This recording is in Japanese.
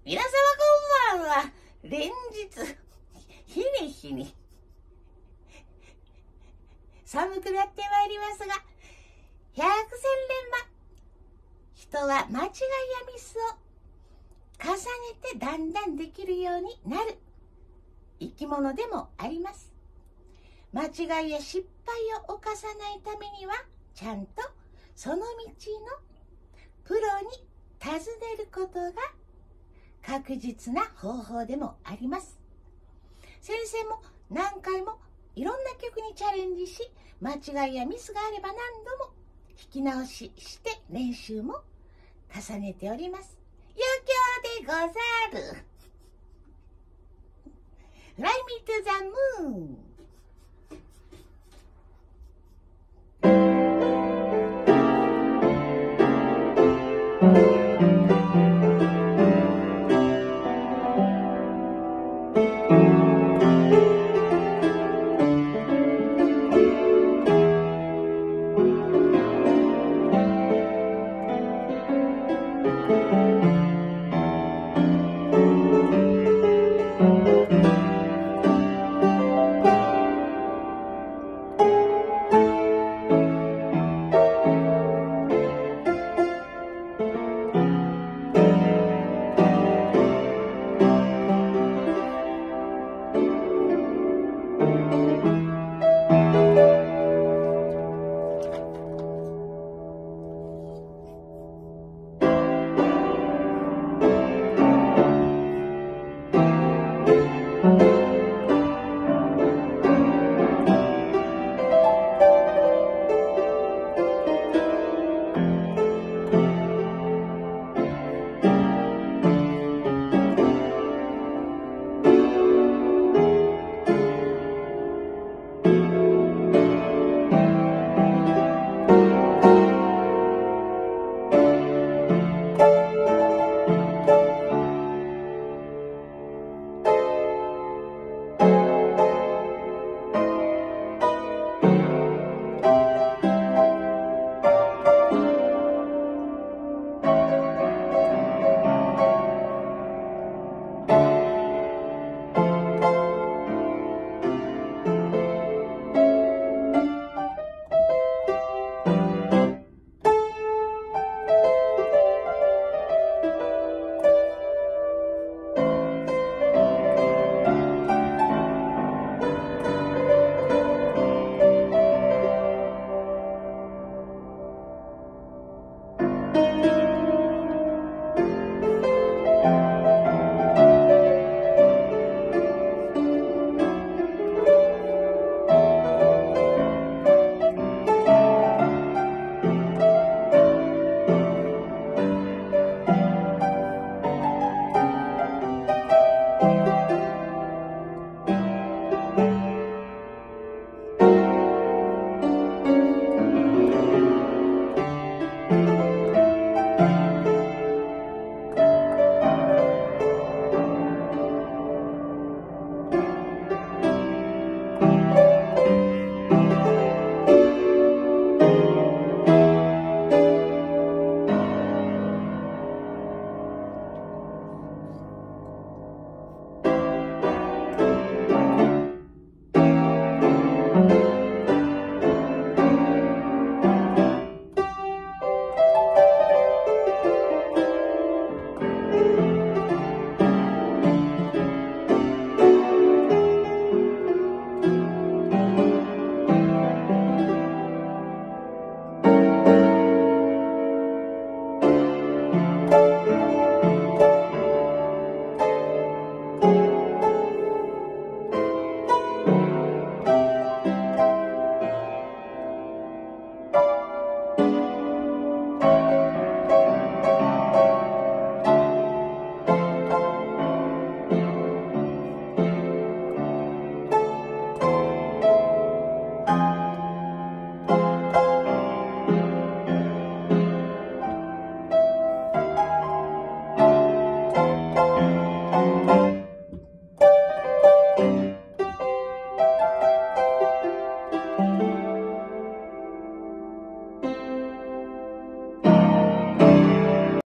皆様こんばんは。連日、日に日に、寒くなってまいりますが、百戦錬磨。人は間違いやミスを重ねてだんだんできるようになる生き物でもあります。間違いや失敗を犯さないためには、ちゃんとその道のプロに尋ねることが確実な方法でもあります。先生も何回もいろんな曲にチャレンジし、間違いやミスがあれば何度も弾き直しして練習も重ねております。余興でござる。Fly me to the moon。